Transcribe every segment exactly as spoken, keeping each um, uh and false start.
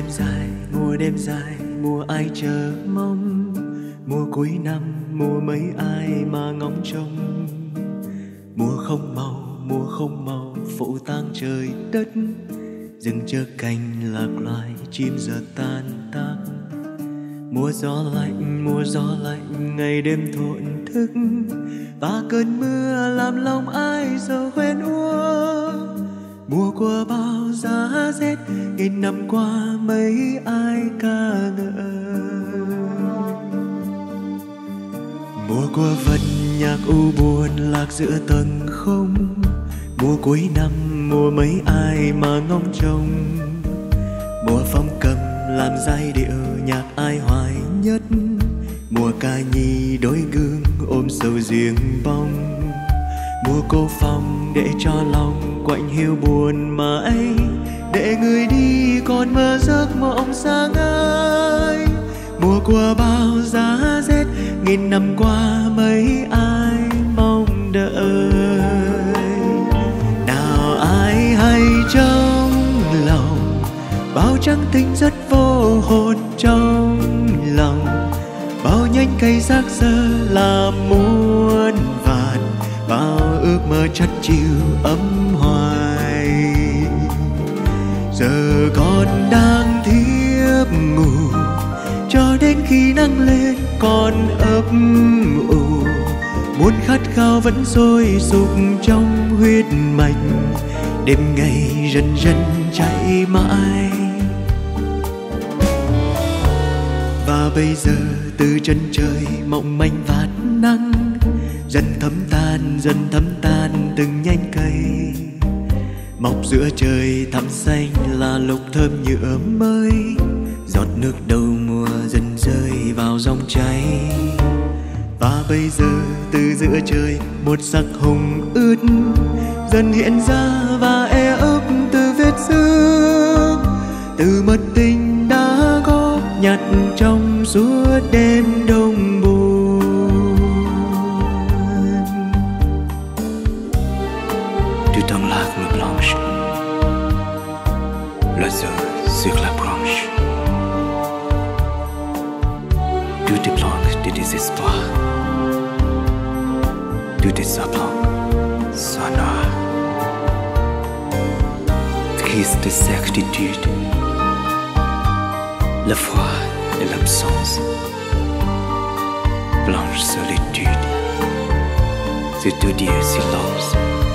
dài, mùa đêm dài, mùa ai chờ mong, mùa cuối năm, mùa mấy ai mà ngóng trông. Mùa không màu, mùa không màu, phủ tang trời đất, rừng chớ cành lạc loài, chim giờ tan tác. Mùa gió lạnh, mùa gió lạnh, ngày đêm thổn thức, và cơn mưa làm lòng ai giờ hoen úa. Mùa của bao giá rét, nghìn năm qua mấy ai ca ngợi. Mùa của vật nhạc u buồn lạc giữa tầng không, mùa cuối năm, mùa mấy ai mà ngóng trông. Mùa phong cầm làm giai điệu nhạc ai hoài nhất, mùa ca nhi đôi gương ôm sầu riêng bóng. Mùa cô phòng để cho lòng quạnh hiu buồn mãi, để người đi còn mơ giấc mộng xa ngơi. Mùa của bao giá rét, nghìn năm qua mấy ai mong đợi. Nào ai hay trong lòng, bao trắng tinh rất vô hồn trong lòng. Bao nhánh cây rác rơ là muôn vàn, bao ước mơ chất chiều ấm hoài. Giờ con đang thiếp ngủ, cho đến khi nắng lên còn ấp ủ. Muốn khát khao vẫn sôi sục trong huyết mạch, đêm ngày dần dần chạy mãi. Và bây giờ từ chân trời mộng manh vạt nắng, dần thấm tan, dần thấm tan từng nhánh cây. Mọc giữa trời thẳm xanh là lục thơm như ấm mới, giọt nước đầu mùa dần rơi vào dòng cháy. Và bây giờ từ giữa trời một sắc hồng ướt dần hiện ra và e ấp từ vết xước, từ mất tình đã góp nhặt trong suốt đêm đông buồn. Du temps larmes blanches, l'oiseau sur la branche, du déplanque de désespoir, du désaplant sonore, triste certitude, le froid et l'absence, blanche solitude, c'est tout dire silence,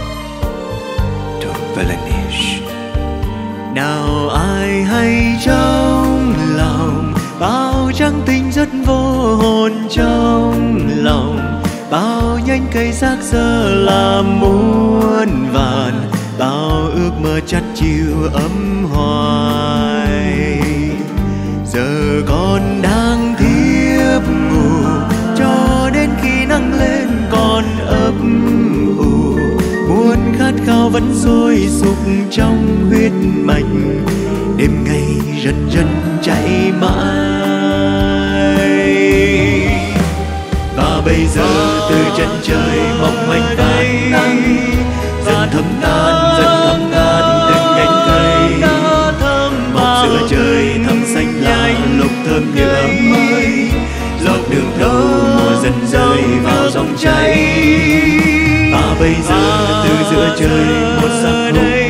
tombe la neige. Nào ai hay trong lòng, bao trắng tinh rất vô hồn trong lòng. Bao nhánh cây rác rơ là muôn vàn, bao ước mơ chắt chiu ấm hoài. Giờ con đang thiếp ngủ, cho đến khi nắng lên còn ấp ủ. Muốn khát khao vẫn sôi sục trong huyết mạch, đêm ngày dần dần chạy mãi. Và bây giờ từ chân trời mong manh vạt nắng, dần thấm tan, dần thấm tan từng nhánh cây. Mọc giữa trời thẳm xanh là lục thơm như ấm mới, giọt nước đầu mùa dần rơi vào dòng cháy. Và bây giờ từ giữa trời một sắc hồng